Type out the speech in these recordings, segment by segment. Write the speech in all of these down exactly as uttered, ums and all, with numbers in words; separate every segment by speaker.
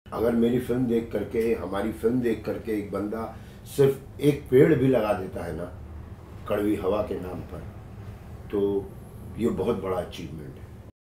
Speaker 1: अगर मेरी फिल्म देख करके, हमारी फिल्म देख करके एक बंदा सिर्फ एक पेड़ भी लगा देता है ना कड़वी हवा के नाम पर, तो ये बहुत बड़ा अचीवमेंट है।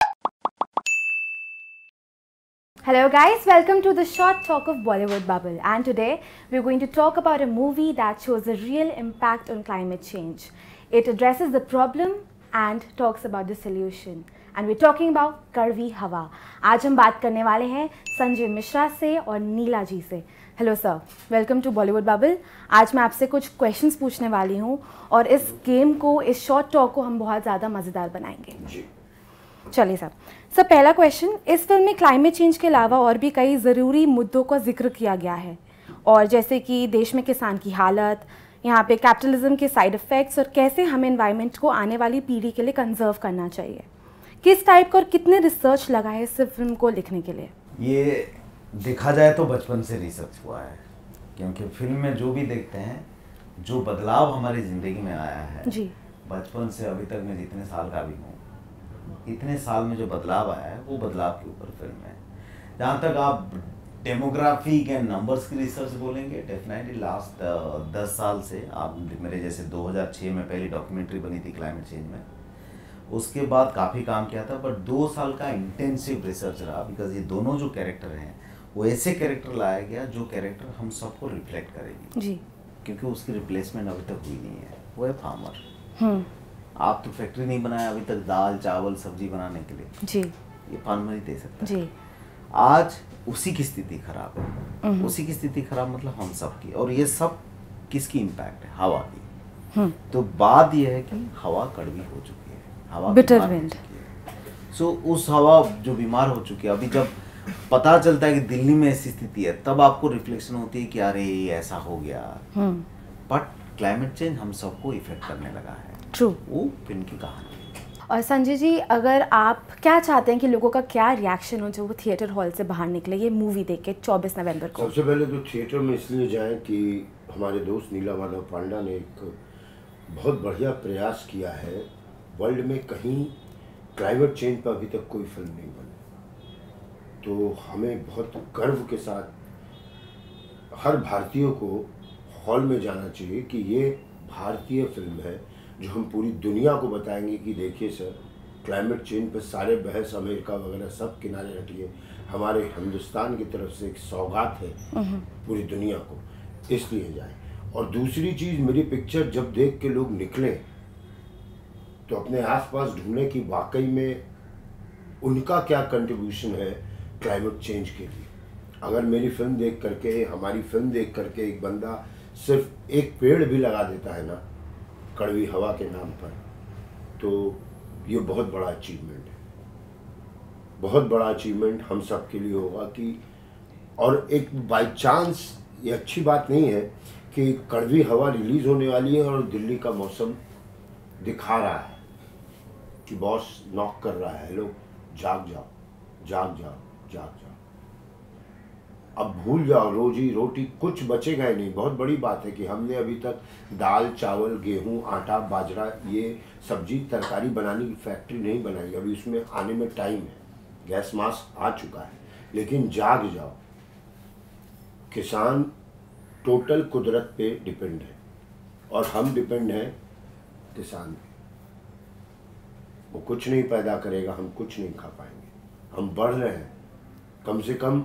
Speaker 2: Hello guys, welcome to the short talk of Bollywood Bubble, and today we're going to talk about a movie that shows a real impact on climate change. It addresses the problem and talks about the solution, and we're talking about Kadvi Hawa. आज हम बात करने वाले हैं संजय मिश्रा से और नीला जी से। Hello sir, welcome to Bollywood bubble. आज मैं आपसे कुछ क्वेश्चंस पूछने वाली हूँ और इस गेम को, इस शॉर्ट टॉक को हम बहुत ज़्यादा मज़ेदार बनाएंगे।
Speaker 1: जी
Speaker 2: चलिए सर सर पहला क्वेश्चन, इस फिल्म में क्लाइमेट चेंज के अलावा और भी कई ज़रूरी मुद्दों का जिक्र किया गया है, और जैसे कि देश में किसान की हालत, यहाँ पे कैपिटलिज्म के साइड इफ़ेक्ट्स और कैसे हमें एनवायरनमेंट को आने वाली पीढ़ी के लिए कंजर्व करना चाहिए। किस टाइप का और कितने रिसर्च लगा है इस फिल्म को लिखने के लिए?
Speaker 3: ये देखा जाए तो बचपन से रिसर्च हुआ है, क्योंकि फिल्म में जो भी देखते हैं, जो बदलाव हमारी ज़िंदगी में आया है
Speaker 2: जी,
Speaker 3: बचपन से अभी तक मैं जितने साल का भी हूँ, इतने साल में जो बदलाव आया है वो बदलाव के ऊपर फिल्म है। जहाँ तक आप डेमोग्राफी के नंबर्स की रिसर्च बोलेंगे, डेफिनेटली लास्ट दस साल से, आप मेरे जैसे दो हज़ार छह में पहली डॉक्यूमेंट्री बनी थी क्लाइमेट चेंज में, उसके बाद काफ़ी काम किया था, बट दो साल का इंटेंसिव रिसर्च रहा, बिकॉज ये दोनों जो कैरेक्टर हैं वो ऐसे कैरेक्टर लाया गया जो कैरेक्टर हम सबको रिफ्लेक्ट करेगी जी, क्योंकि उसकी रिप्लेसमेंट अभी तक हुई नहीं है। वो है फार्मर। आप तो फैक्ट्री नहीं बनाया अभी तक दाल चावल सब्जी बनाने के लिए जी, ये फार्मर ही दे सकता है जी। आज उसी की स्थिति खराब है, उसी की स्थिति खराब मतलब हम सब की, और ये सब किसकी इम्पैक्ट है? हवा की। तो बात ये है कि हवा कड़वी हो चुकी है, हवा
Speaker 2: बिटर विंड।
Speaker 3: सो उस हवा जो बीमार हो चुकी है, अभी जब पता चलता है कि दिल्ली में ऐसी स्थिति है, तब आपको रिफ्लेक्शन होती है कि अरे ऐसा हो गया। बट क्लाइमेट चेंज हम सबको इफेक्ट करने लगा है।
Speaker 2: ट्रू,
Speaker 3: वो फिल्म की कहानी।
Speaker 2: और संजय जी, अगर आप क्या चाहते हैं कि लोगों का क्या रिएक्शन हो जब वो थिएटर हॉल से बाहर निकले ये मूवी देख के चौबीस नवंबर को?
Speaker 1: सबसे पहले तो थिएटर में इसलिए जाएं कि हमारे दोस्त नीला माधव पांडा ने एक बहुत बढ़िया प्रयास किया है। वर्ल्ड में कहीं क्लाइमेट चेंज पर अभी तक कोई फिल्म नहीं बनी, तो हमें बहुत गर्व के साथ हर भारतीय को हॉल में जाना चाहिए कि ये भारतीय फिल्म है जो हम पूरी दुनिया को बताएंगे कि देखिए सर, क्लाइमेट चेंज पर सारे बहस अमेरिका वगैरह सब किनारे रखिए, हमारे हिंदुस्तान की तरफ से एक सौगात है पूरी दुनिया को, इसलिए जाए। और दूसरी चीज़, मेरी पिक्चर जब देख के लोग निकले तो अपने आसपास ढूंढने की वाकई में उनका क्या कंट्रीब्यूशन है क्लाइमेट चेंज के लिए। अगर मेरी फिल्म देख करके, हमारी फिल्म देख करके एक बंदा सिर्फ एक पेड़ भी लगा देता है ना कड़वी हवा के नाम पर, तो ये बहुत बड़ा अचीवमेंट है, बहुत बड़ा अचीवमेंट हम सब के लिए होगा। कि और एक बाई चांस ये अच्छी बात नहीं है कि कड़वी हवा रिलीज़ होने वाली है और दिल्ली का मौसम दिखा रहा है कि बॉस नॉक कर रहा है, लोग जाग जाओ जाग जाओ जाग जाओ, अब भूल जाओ रोजी रोटी, कुछ बचेगा ही नहीं। बहुत बड़ी बात है कि हमने अभी तक दाल चावल गेहूं आटा बाजरा ये सब्जी तरकारी बनाने की फैक्ट्री नहीं बनाई, अभी उसमें आने में टाइम है, गैस मास्क आ चुका है, लेकिन जाग जाओ। किसान टोटल कुदरत पे डिपेंड है और हम डिपेंड हैं किसान पे। वो कुछ नहीं पैदा करेगा, हम कुछ नहीं खा पाएंगे। हम बढ़ रहे हैं, कम से कम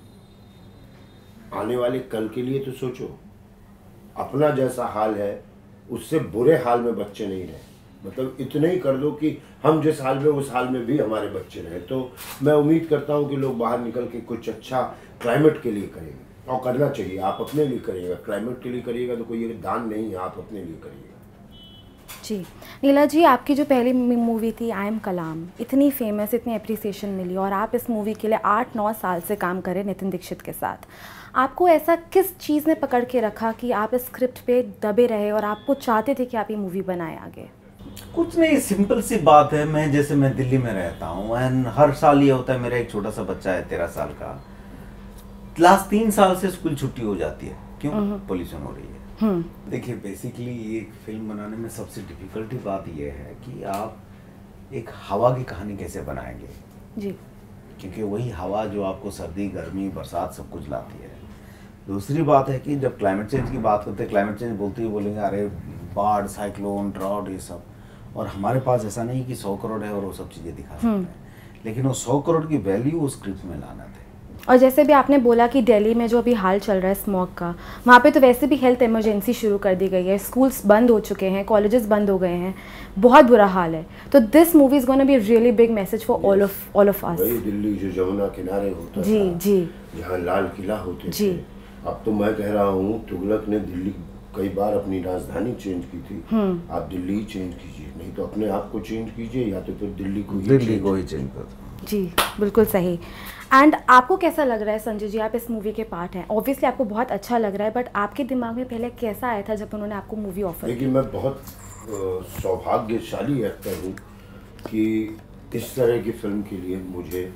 Speaker 1: आने वाले कल के लिए तो सोचो। अपना जैसा हाल है उससे बुरे हाल में बच्चे नहीं रहे, मतलब इतना ही कर दो कि हम जिस हाल में उस हाल में भी हमारे बच्चे रहे। तो मैं उम्मीद करता हूँ कि लोग बाहर निकल के कुछ अच्छा क्लाइमेट के लिए करेंगे, और करना चाहिए। आप अपने लिए करिएगा, क्लाइमेट के लिए करिएगा तो कोई दान नहीं है, आप अपने लिए करिएगा।
Speaker 2: जी नीला जी, आपकी जो पहली मूवी थी आई एम कलाम, इतनी फेमस, इतनी अप्रिसिएशन मिली, और आप इस मूवी के लिए आठ नौ साल से काम करें नितिन दीक्षित के साथ। आपको ऐसा किस चीज़ ने पकड़ के रखा कि आप इस स्क्रिप्ट पे दबे रहे और आपको चाहते थे कि आप ये मूवी बनाएं आगे?
Speaker 3: कुछ नहीं, सिंपल सी बात है। मैं जैसे मैं दिल्ली में रहता हूँ एंड हर साल ये होता है, मेरा एक छोटा सा बच्चा है तेरह साल का, लास्ट तीन साल से स्कूल छुट्टी हो जाती है। क्यों? पोल्यूशन हो रही है। देखिए, बेसिकली एक फिल्म बनाने में सबसे डिफिकल्टी बात यह है कि आप एक हवा की कहानी कैसे बनाएंगे जी। क्योंकि वही हवा जो आपको सर्दी, गर्मी, बरसात सब कुछ लाती है। दूसरी बात है कि जब क्लाइमेट चेंज की बात करते हैं, क्लाइमेट चेंज बोलते ही बोलेंगे अरे बाढ़, साइक्लोन, ड्राउट, ये सब, और हमारे पास ऐसा नहीं कि सौ करोड़ है और वो सब चीज़ें दिखा सकते हैं, लेकिन वो सौ करोड़ की वैल्यू उस स्क्रिप्ट में लाना थे।
Speaker 2: और जैसे भी आपने बोला कि दिल्ली में जो अभी हाल चल रहा है स्मॉग का, वहाँ पे तो वैसे भी हेल्थ इमरजेंसी शुरू कर दी गई है, स्कूल्स बंद हो चुके हैं, कॉलेजेस बंद हो गए हैं, बहुत बुरा हाल है। तो this movie is gonna be really big message for all of all of us.
Speaker 1: वही दिल्ली जो जमुना किनारे होता
Speaker 2: जी
Speaker 1: था,
Speaker 2: जी,
Speaker 1: जहाँ लाल किला होते
Speaker 2: जी।
Speaker 1: थे, अब तो मैं कह रहा हूँ तुगलक ने दिल्ली कई बार अपनी राजधानी चेंज की थी, आप दिल्ली चेंज कीजिए, नहीं तो अपने आप को चेंज कीजिए, या तो फिर दिल्ली को ही
Speaker 3: दिल्ली को ही चेंज कर दो।
Speaker 2: जी बिल्कुल सही। एंड आपको कैसा लग रहा है संजय जी, आप इस मूवी के पार्ट हैं, ऑब्वियसली आपको बहुत अच्छा लग रहा है, बट आपके दिमाग में पहले कैसा आया था जब उन्होंने आपको मूवी ऑफर की?
Speaker 1: देखिए, मैं बहुत सौभाग्यशाली एक्टर हूँ कि इस तरह की फिल्म के लिए मुझे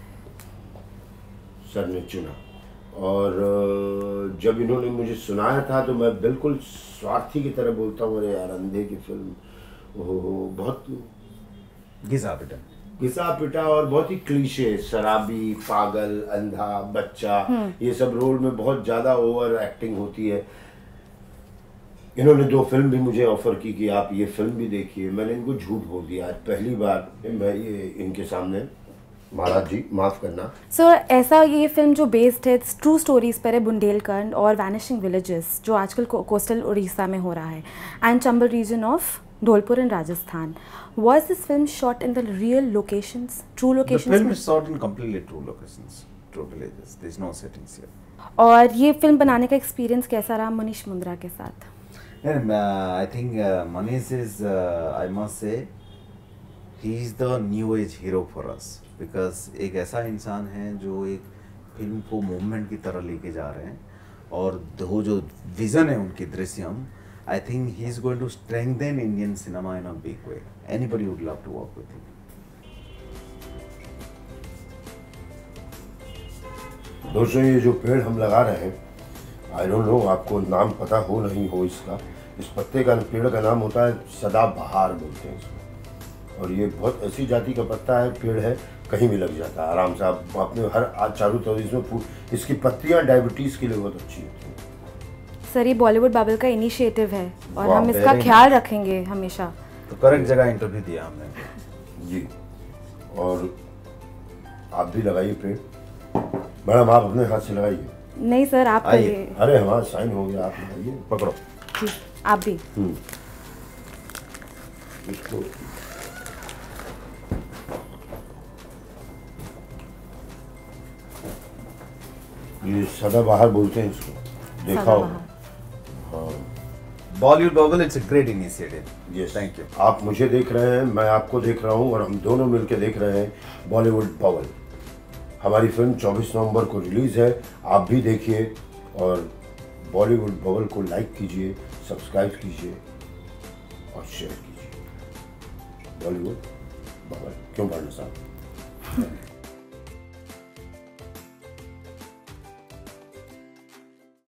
Speaker 1: सर ने चुना, और जब इन्होंने मुझे सुनाया था तो मैं बिल्कुल स्वार्थी की तरह बोलता हूँ, अरे यार अंधे की फिल्म, ओहो, बहुत
Speaker 3: घिसा पिटा
Speaker 1: घिसा पिटा और बहुत ही क्लीशे, शराबी, पागल, अंधा, बच्चा, ये सब रोल में बहुत ज़्यादा ओवर एक्टिंग होती है। इन्होंने दो फिल्म भी मुझे ऑफर की कि आप ये फिल्म भी देखिए, मैंने इनको झूठ बोल दिया। आज पहली बार मैं ये इनके सामने, महाराज जी माफ़ करना
Speaker 2: सर, so, ऐसा ये फिल्म जो बेस्ड है ट्रू स्टोरीज पर है, बुंदेलखंड और वैनिशिंग विलेजेस जो आजकल को, कोस्टल उड़ीसा में हो रहा है, and Chambal region of Dholpur in Rajasthan. Was this film shot in the real locations, true locations?
Speaker 3: The film is shot in completely true locations, true villages. There is no settings here.
Speaker 2: और ये film बनाने का experience कैसा रहा मनीष मुंद्रा के साथ?
Speaker 3: And uh, I think uh, Manish is, uh, I must say, he is the new age hero for us, because एक ऐसा इंसान है जो एक फिल्म को मूवमेंट की तरह लेके जा रहे हैं, और वो जो विजन है उनकी, Drishyam, I think he is going to strengthen Indian cinema in a big way. Anybody would love to work with him.
Speaker 1: दोस्तों, ये जो पेड़ हम लगा रहे हैं, आई डोंट नो आपको नाम पता हो नहीं हो इसका, इस पत्ते का, पेड़ का नाम होता है सदाबहार बोलते हैं इसको, और ये बहुत ऐसी जाति का पत्ता है, पेड़ है, कहीं भी लग जाता है आराम से। आप अपने हर आज चारों तरफ इसमें, इसकी पत्तियाँ डायबिटीज़ के लिए बहुत अच्छी होती हैं।
Speaker 2: सर, ये बॉलीवुड बबल का इनिशिएटिव है और हम इसका ख्याल रखेंगे हमेशा।
Speaker 3: तो करेक्ट जगह इंटरव्यू दिया हमने
Speaker 1: जी, और आप भी लगाइए पेड़। मैडम, आप अपने हाथ से लगाइए।
Speaker 2: नहीं सर, आप करिए।
Speaker 1: अरे हमारा साइन हो गया, आप लगाइए, पकड़ो
Speaker 2: जी, आप भी।
Speaker 1: हम्म इसको ये सदाबहार बोलते हैं इसको, देखा हो?
Speaker 3: Bollywood bubble, it's a great initiative.
Speaker 1: Yes,
Speaker 3: thank you.
Speaker 1: आप मुझे देख रहे हैं, मैं आपको देख रहा हूं, और हम दोनों मिलकर देख रहे हैं बॉलीवुड बबल। हमारी फिल्म चौबीस नवंबर को रिलीज़ है, आप भी देखिए, और बॉलीवुड बबल को लाइक कीजिए, सब्सक्राइब कीजिए और शेयर कीजिए। बॉलीवुड बबल, क्यों भानु साहब?